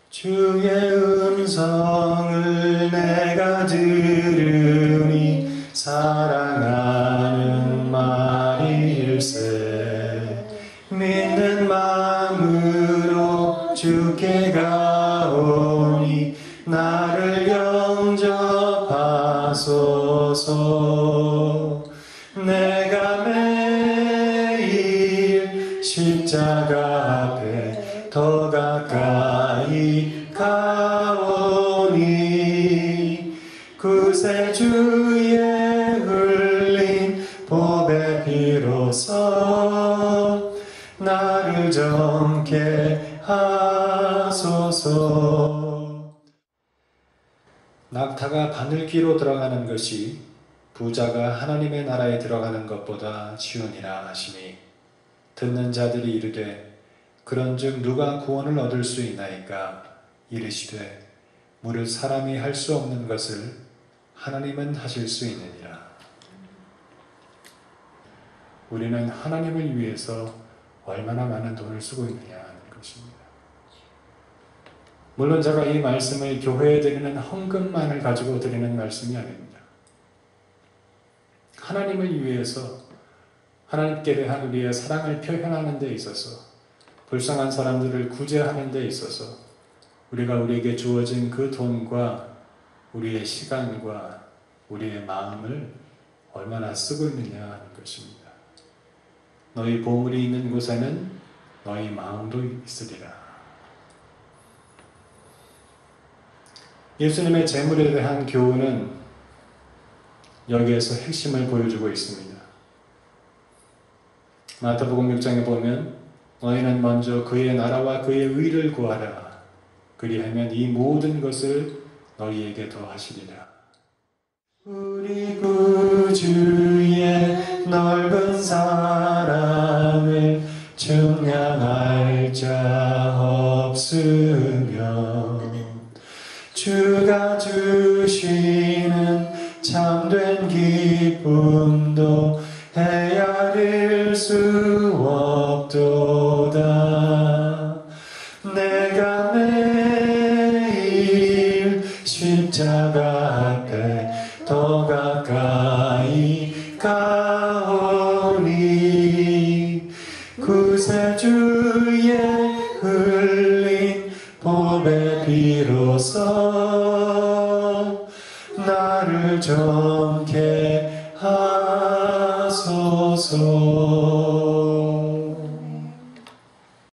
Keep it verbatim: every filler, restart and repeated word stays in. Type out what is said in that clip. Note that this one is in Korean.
주의 음성을 내가 들으니 사랑하는 말일세. 믿는 마음으로 주께 가오니 나를 영접하소서. 내가 매일 십자가 앞에 더 가까이 가오니 구세주의 흘린 보배 피로써 나를 정케 하소서. 낙타가 바늘귀로 들어가는 것이 부자가 하나님의 나라에 들어가는 것보다 쉬우니라 하시니, 듣는 자들이 이르되 그런즉 누가 구원을 얻을 수 있나이까? 이르시되 무릇 사람이 할 수 없는 것을 하나님은 하실 수 있느니라. 우리는 하나님을 위해서 얼마나 많은 돈을 쓰고 있느냐 하는 것입니다. 물론 제가 이 말씀을 교회에 드리는 헌금만을 가지고 드리는 말씀이 아닙니다. 하나님을 위해서, 하나님께 대한 우리의 사랑을 표현하는 데 있어서, 불쌍한 사람들을 구제하는 데 있어서 우리가 우리에게 주어진 그 돈과 우리의 시간과 우리의 마음을 얼마나 쓰고 있느냐 하는 것입니다. 너희 보물이 있는 곳에는 너희 마음도 있으리라. 예수님의 재물에 대한 교훈은 여기에서 핵심을 보여주고 있습니다. 마태복음 육 장에 보면 너희는 먼저 그의 나라와 그의 의를 구하라. 그리하면 이 모든 것을 너희에게 더하시리라. 우리 구주의 넓은 사랑을 증량할 자 없으며 주가 주시는 참된 기쁨도 헤아릴 수 없도다. 내가 매일 십자가 앞에 더 가까이 가오니 구세주의 흘린 보배 피로써 나를 정케 하소서.